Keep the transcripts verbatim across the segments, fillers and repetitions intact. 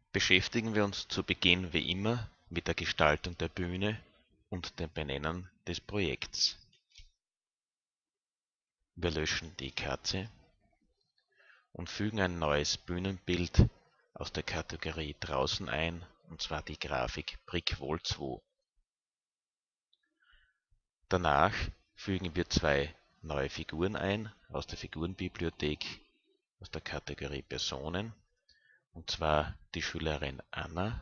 Beschäftigen wir uns zu Beginn wie immer mit der Gestaltung der Bühne und dem Benennen des Projekts. Wir löschen die Katze und fügen ein neues Bühnenbild aus der Kategorie Draußen ein, und zwar die Grafik Brickwall zwei. Danach fügen wir zwei neue Figuren ein aus der Figurenbibliothek aus der Kategorie Personen, und zwar die Schülerin Anna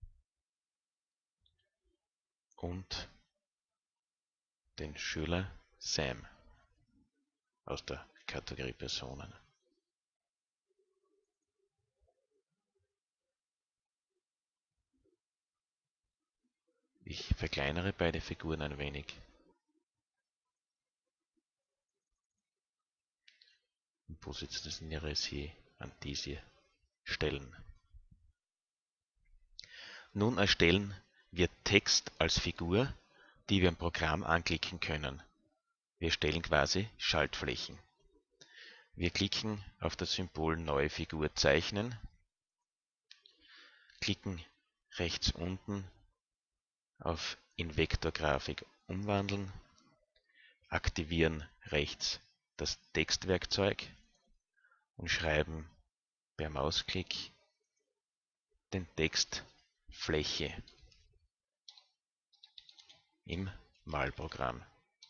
und den Schüler Sam aus der Kategorie Personen. Ich verkleinere beide Figuren ein wenig und positioniere sie an diese Stellen. Nun erstellen wir Text als Figur, die wir im Programm anklicken können. Wir erstellen quasi Schaltflächen. Wir klicken auf das Symbol Neue Figur zeichnen, klicken rechts unten auf in Vektorgrafik umwandeln, aktivieren rechts das Textwerkzeug und schreiben per Mausklick den Text Fläche im Malprogramm.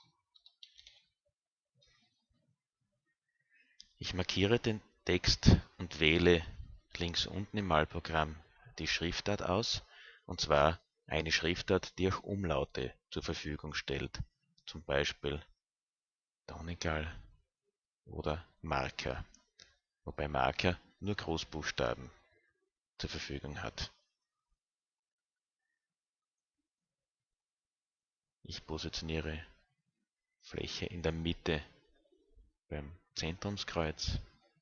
Ich markiere den Text und wähle links unten im Malprogramm die Schriftart aus, und zwar eine Schriftart, die auch Umlaute zur Verfügung stellt, zum Beispiel Donegal oder Marker, wobei Marker nur Großbuchstaben zur Verfügung hat. Ich positioniere Fläche in der Mitte beim Zentrumskreuz.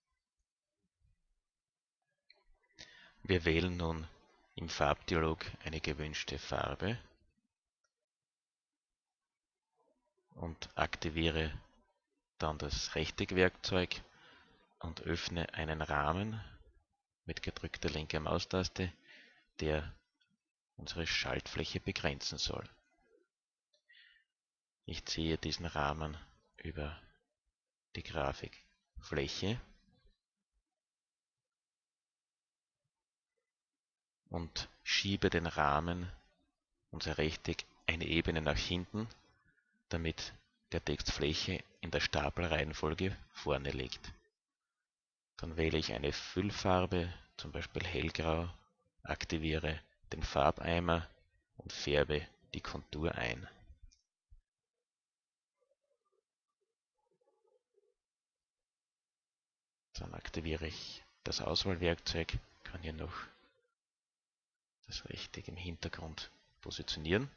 Wir wählen nun im Farbdialog eine gewünschte Farbe und aktiviere dann das Rechteckwerkzeug und öffne einen Rahmen mit gedrückter linker Maustaste, der unsere Schaltfläche begrenzen soll. Ich ziehe diesen Rahmen über die Grafik Fläche und schiebe den Rahmen, unser Rechteck, eine Ebene nach hinten, damit der Text Fläche in der Stapelreihenfolge vorne liegt. Dann wähle ich eine Füllfarbe, zum Beispiel hellgrau, aktiviere den Farbeimer und färbe die Kontur ein. Dann aktiviere ich das Auswahlwerkzeug, kann hier noch das Rechteck im Hintergrund positionieren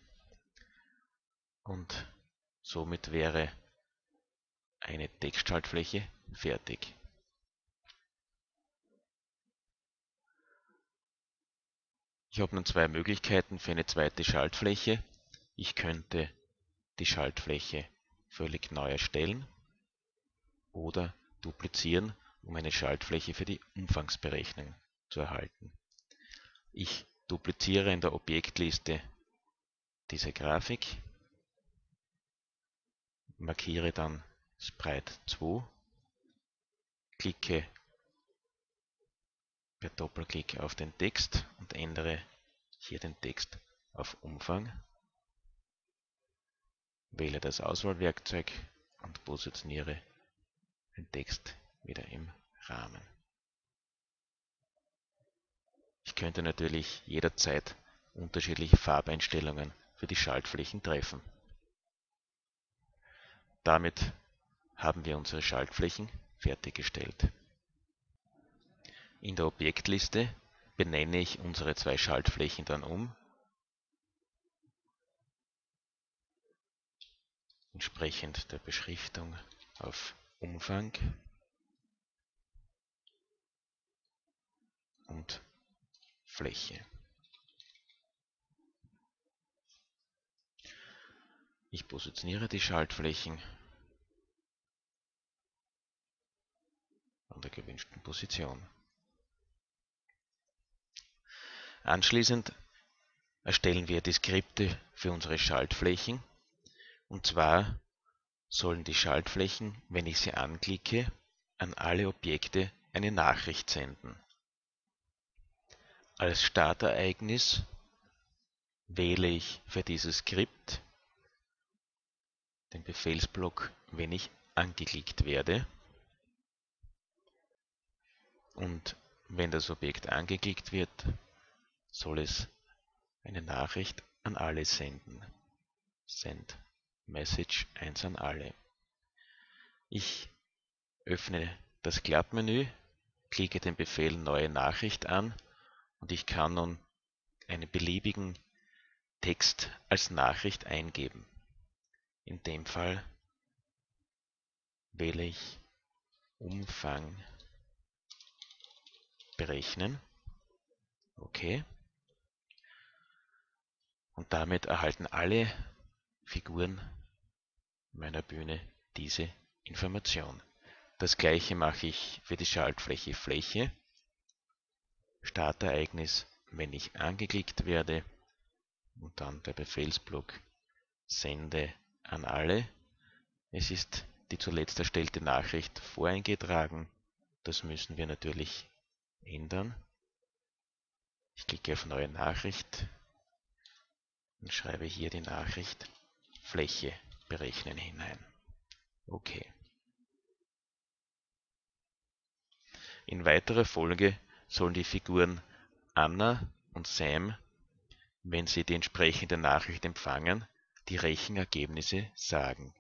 und somit wäre eine Textschaltfläche fertig. Ich habe nun zwei Möglichkeiten für eine zweite Schaltfläche. Ich könnte die Schaltfläche völlig neu erstellen oder duplizieren, um eine Schaltfläche für die Umfangsberechnung zu erhalten. Ich dupliziere in der Objektliste diese Grafik, markiere dann Sprite zwei, klicke per Doppelklick auf den Text und ändere hier den Text auf Umfang, wähle das Auswahlwerkzeug und positioniere den Text wieder im Rahmen. Ich könnte natürlich jederzeit unterschiedliche Farbeinstellungen für die Schaltflächen treffen. Damit haben wir unsere Schaltflächen fertiggestellt. In der Objektliste benenne ich unsere zwei Schaltflächen dann um, entsprechend der Beschriftung auf Umfang und Fläche. Ich positioniere die Schaltflächen an der gewünschten Position. Anschließend erstellen wir die Skripte für unsere Schaltflächen. Und zwar sollen die Schaltflächen, wenn ich sie anklicke, an alle Objekte eine Nachricht senden. Als Startereignis wähle ich für dieses Skript den Befehlsblock, wenn ich angeklickt werde. Und wenn das Objekt angeklickt wird, soll es eine Nachricht an alle senden. Send Message eins an alle. Ich öffne das Klappmenü, klicke den Befehl Neue Nachricht an und ich kann nun einen beliebigen Text als Nachricht eingeben. In dem Fall wähle ich Umfang berechnen. Okay. Und damit erhalten alle Figuren meiner Bühne diese Information. Das gleiche mache ich für die Schaltfläche Fläche. Startereignis, wenn ich angeklickt werde, und dann der Befehlsblock Sende an alle. Es ist die zuletzt erstellte Nachricht voreingetragen. Das müssen wir natürlich ändern. Ich klicke auf Neue Nachricht und schreibe hier die Nachricht Fläche berechnen hinein. Okay. In weiterer Folge sollen die Figuren Anna und Sam, wenn sie die entsprechende Nachricht empfangen, die Rechenergebnisse sagen.